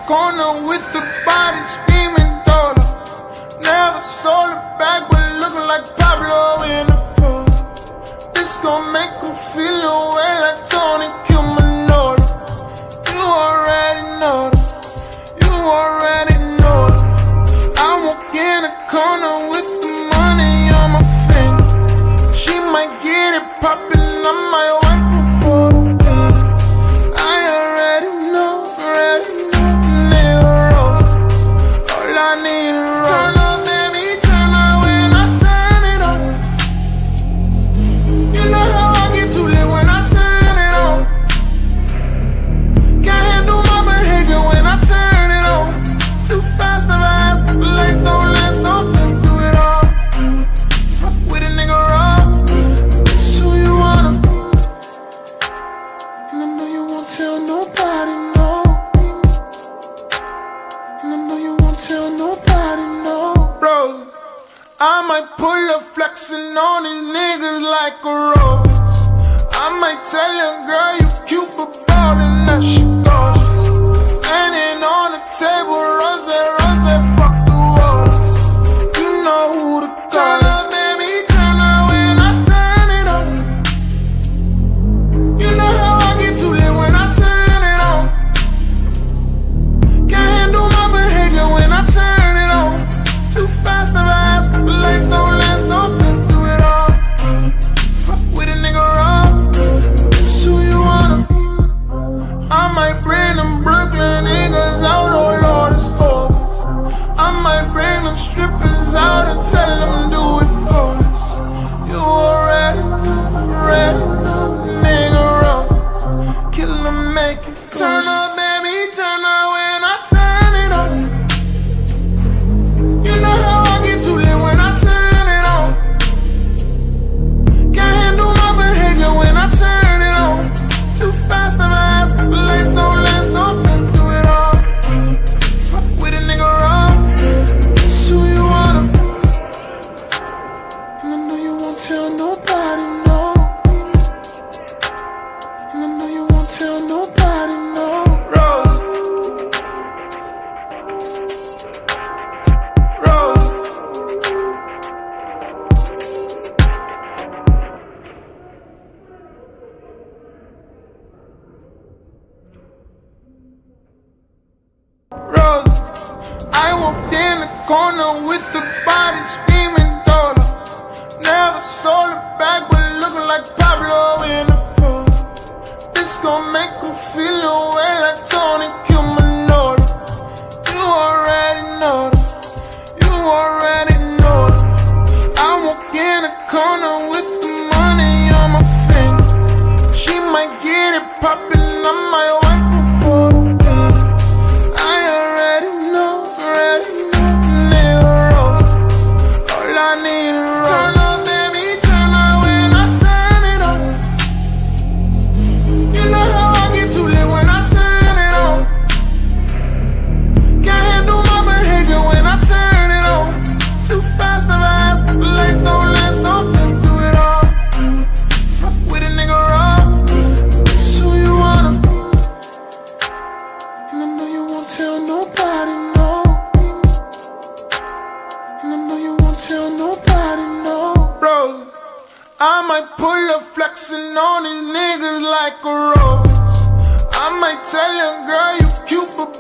corner with the body screaming dollar. Never sold it back, but looking like Pablo in the photo. This gon' make him feel away like Tony Cumanolo. You already know that. You already know that. I walk in the corner with the money on my finger. She might get it poppin', I might wife her for the win. I already know, nigga Rose. All I need is Rose. Turn up, baby, turn up when I turn it on. You know how I get too lit when I turn it on. Can't handle my behavior when I turn it on. Too fast, never ask, life don't last, don't think through it all. Fuck with a nigga raw, that's who you wanna be. And I know you won't tell nobody, no. And I know you won't tell nobody, no. Roses, I might pull up flexing on these niggas like a rose. I might tell your girl you cute but ballin', that shit gorgeous. Standing on the table, rose, fuck the walls. You know who to call. Turn up, baby, turn up when I turn it on. You know how I get too lit when I turn it on. Can't handle my behavior when I turn it on. Too fast, never ask, life don't last, don't think through it all. Fuck with a nigga raw, that's who you wanna be. I might bring them Brooklyn niggas out, oh Lord, it's hopeless. I might bring them strippers out and tell them do it polish. You already know, nigga Roses. Kill them, make it. Turn up, baby, turn up when I turn it on. You know how I get too lit when I turn it on. Can't handle my behavior when I turn it on. Too fast, never ask, life don't last, don't think through it all. Fuck with a nigga raw, that's who you wanna be. And I know you won't tell nobody, no. And I know you won't tell nobody, no. Rose, Rose. Roses, I walked in the corner with the body screaming dollar. Never sold it back, but looking like Pablo in the photo. This gon' make him feel away like Tony Cumanolo. You already know that. You already know that. I walk in the corner with the money on my finger. She might get it poppin', I might wife her for the win. I already know, nigga Rose. All I need is Rose. Turn up, baby, turn up when I turn it on. You know how I get too lit when I turn it on. Can't handle my behavior when I turn it on. Too fast, never ask, life don't last, don't think through it all. Fuck with a nigga raw, that's who you wanna be. And I know you won't tell nobody, no. And I know you won't tell nobody, no. Roses, I might pull up flexing on these niggas like a rose. I might tell your girl you cute but